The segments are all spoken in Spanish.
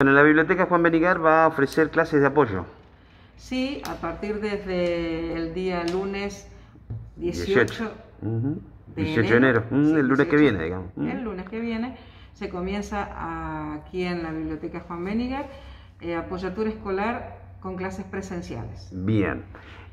Bueno, la Biblioteca Juan Benigar va a ofrecer clases de apoyo. Sí, a partir desde el día lunes 18 de 18 de enero, sí, el lunes 18, que viene, digamos. El lunes que viene se comienza aquí en la Biblioteca Juan Benigar apoyatura escolar con clases presenciales. Bien.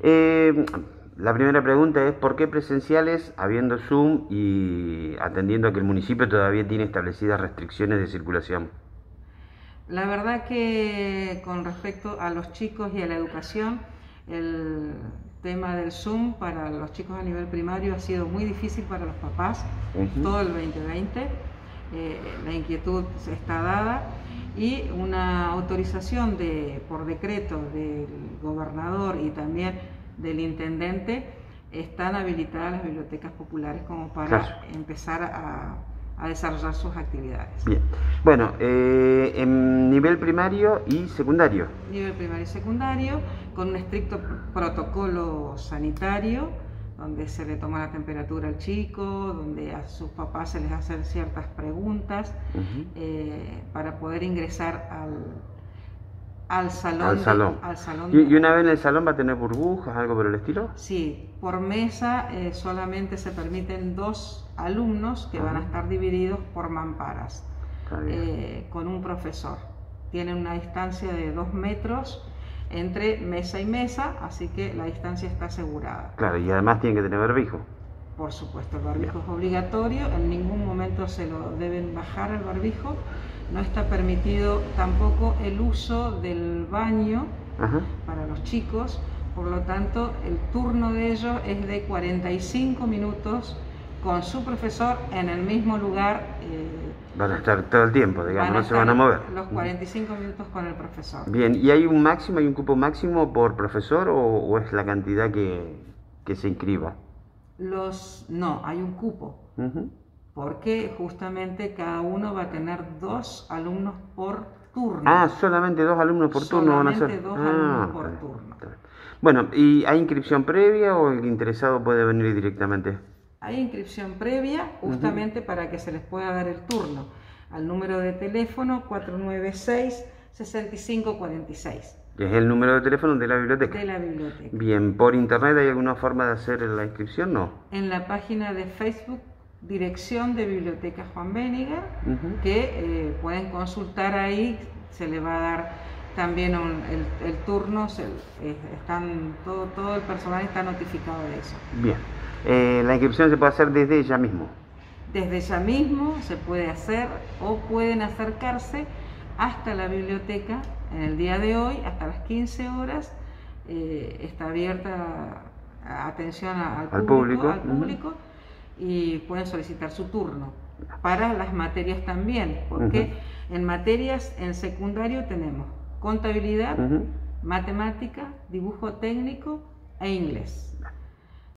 La primera pregunta es ¿por qué presenciales habiendo Zoom y atendiendo a que el municipio todavía tiene establecidas restricciones de circulación? La verdad que con respecto a los chicos y a la educación, el tema del Zoom para los chicos a nivel primario ha sido muy difícil para los papás, todo el 2020. La inquietud está dada y una autorización por decreto del gobernador y también del intendente están habilitadas las bibliotecas populares como para empezar a desarrollar sus actividades. Bien. Bueno, en nivel primario y secundario. Nivel primario y secundario, con un estricto protocolo sanitario, donde se le toma la temperatura al chico, donde a sus papás se les hacen ciertas preguntas para poder ingresar al salón. ¿Y una vez en el salón va a tener burbujas, algo por el estilo? Sí, por mesa solamente se permiten 2 alumnos que van a estar divididos por mamparas, con un profesor. Tienen una distancia de 2 metros entre mesa y mesa, así que la distancia está asegurada. Claro, y además tienen que tener barbijo. Por supuesto, el barbijo es obligatorio, en ningún momento se lo deben bajar al barbijo. No está permitido tampoco el uso del baño para los chicos, por lo tanto el turno de ellos es de 45 minutos con su profesor en el mismo lugar. Van a estar todo el tiempo, digamos, no se van a mover. Los 45 minutos con el profesor. Bien, ¿y hay un máximo, hay un cupo máximo por profesor o es la cantidad que se inscriba? No, hay un cupo. Porque justamente cada uno va a tener 2 alumnos por turno. Ah, solamente 2 alumnos por turno van a ser. Solamente 2 alumnos por turno. Bueno, ¿y hay inscripción previa o el interesado puede venir directamente? Hay inscripción previa justamente para que se les pueda dar el turno al número de teléfono 496-6546. Es el número de teléfono de la biblioteca. De la biblioteca. Bien, ¿por internet hay alguna forma de hacer la inscripción? No. En la página de Facebook, Dirección de Biblioteca Juan Benigar, que pueden consultar ahí, se le va a dar también el turno, todo el personal está notificado de eso. Bien, la inscripción se puede hacer desde ya mismo. Desde ya mismo se puede hacer o pueden acercarse hasta la biblioteca en el día de hoy, hasta las 15 horas, está abierta atención al público. Y pueden solicitar su turno para las materias también, porque en materias en secundario tenemos contabilidad, matemática, dibujo técnico e inglés.